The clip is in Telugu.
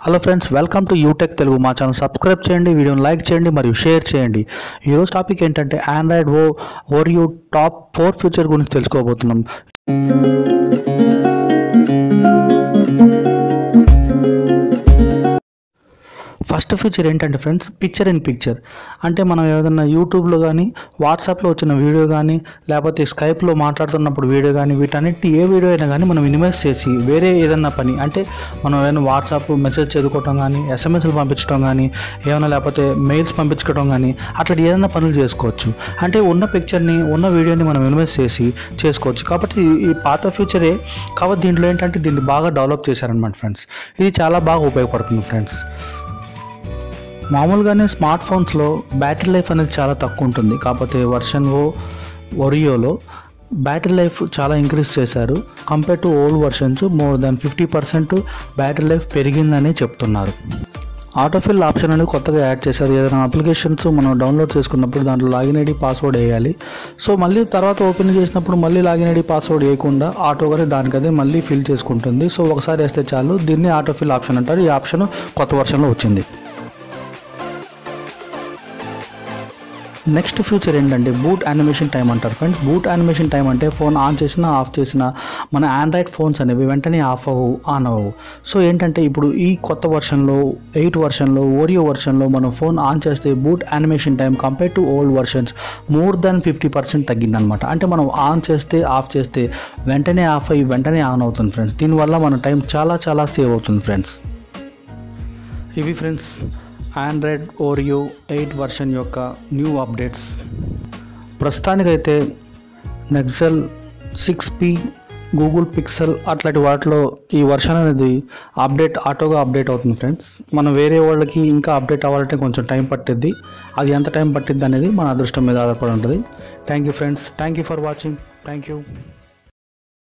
Hello friends, welcome to UTech Telugu. మా ఛానల్ సబ్స్క్రైబ్ చేయండి, వీడియోని లైక్ చేయండి మరియు షేర్ చేయండి. ఈరోజు టాపిక్ ఏంటంటే ఆండ్రాయిడ్ ఓరియో టాప్ 4 ఫీచర్ గురించి తెలుసుకోబోతున్నాం. ఫస్ట్ ఫీచర్ ఏంటంటే ఫ్రెండ్స్, పిక్చర్ ఇన్ పిక్చర్. అంటే మనం ఏదైనా యూట్యూబ్లో కానీ వాట్సాప్లో వచ్చిన వీడియో కానీ లేకపోతే స్కైప్లో మాట్లాడుతున్నప్పుడు వీడియో కానీ వీటన్నిటి ఏ వీడియో అయినా కానీ మనం మినిమైజ్ చేసి వేరే ఏదైనా పని, అంటే మనం ఏదైనా వాట్సాప్ మెసేజ్ చదువుకోవటం కానీ ఎస్ఎంఎస్లు పంపించడం కానీ ఏమైనా లేకపోతే మెయిల్స్ పంపించుకోవడం కానీ అట్లా ఏదైనా పనులు చేసుకోవచ్చు. అంటే ఉన్న పిక్చర్ని ఉన్న వీడియోని మనం మినిమైజ్ చేసి చేసుకోవచ్చు. కాబట్టి ఈ పాత ఫీచరే కాబట్టి దీంట్లో ఏంటంటే దీన్ని బాగా డెవలప్ చేశారనమాట ఫ్రెండ్స్. ఇది చాలా బాగా ఉపయోగపడుతుంది ఫ్రెండ్స్. మామూలుగానే స్మార్ట్ ఫోన్స్లో బ్యాటరీ లైఫ్ అనేది చాలా తక్కువ ఉంటుంది. కాకపోతే వర్షన్ ఓరియోలో బ్యాటరీ లైఫ్ చాలా ఇంక్రీజ్ చేశారు. Compare to old versions more than 50% battery life పెరిగిందని చెప్తున్నారు. ఆటోఫిల్ ఆప్షన్ అనేది కొత్తగా యాడ్ చేశారు. ఏదైనా అప్లికేషన్స్ మనం డౌన్లోడ్ చేసుకున్నప్పుడు దాంట్లో లాగిన్ ఐడి పాస్వర్డ్ వేయాలి. సో మళ్ళీ తర్వాత ఓపెన్ చేసినప్పుడు మళ్ళీ లాగిన్ ఐడి పాస్వర్డ్ వేయకుండా ఆటోగానే దానికదే మళ్ళీ ఫిల్ చేసుకుంటుంది. సో ఒకసారి వేస్తే చాలు. దీన్ని ఆటోఫిల్ ఆప్షన్ అంటారు. ఈ ఆప్షన్ కొత్త వర్షన్లో వచ్చింది. నెక్స్ట్ ఫీచర్ ఏంటంటే బూట్ యానిమేషన్ టైం అంటారు ఫ్రెండ్స్. బూట్ యానిమేషన్ టైం అంటే ఫోన్ ఆన్ చేసినా ఆఫ్ చేసినా మన ఆండ్రాయిడ్ ఫోన్స్ అనేవి వెంటనే ఆఫ్ అవ్వవు, ఆన్ అవ్వవు. సో ఏంటంటే ఇప్పుడు ఈ కొత్త వర్షన్లో 8 వర్షన్లో ఓరియో వర్షన్లో మనం ఫోన్ ఆన్ చేస్తే boot animation time compare to old versions more than 50% తగ్గిందనమాట. అంటే మనం ఆన్ చేస్తే ఆఫ్ చేస్తే వెంటనే ఆఫ్ అయ్యి వెంటనే ఆన్ అవుతుంది ఫ్రెండ్స్. దీనివల్ల మన టైం చాలా సేవ్ అవుతుంది ఫ్రెండ్స్. ఇవి ఫ్రెండ్స్ ఆండ్రాయిడ్ ఓరియో 8 వర్షన్ యొక్క న్యూ అప్డేట్స్. ప్రస్తుతానికైతే నెక్సల్ 6P, గూగుల్ పిక్సెల్ అట్లాంటి వాటిలో ఈ వర్షన్ అనేది ఆటోగా అప్డేట్ అవుతుంది ఫ్రెండ్స్. మనం వేరే వాళ్ళకి ఇంకా అప్డేట్ అవ్వాలంటే కొంచెం టైం పట్టిద్ది. అది ఎంత టైం పట్టిద్ది అనేది మన అదృష్టం మీద ఆధారపడి ఉంటుంది. Thank you friends, thank you for watching, thank you.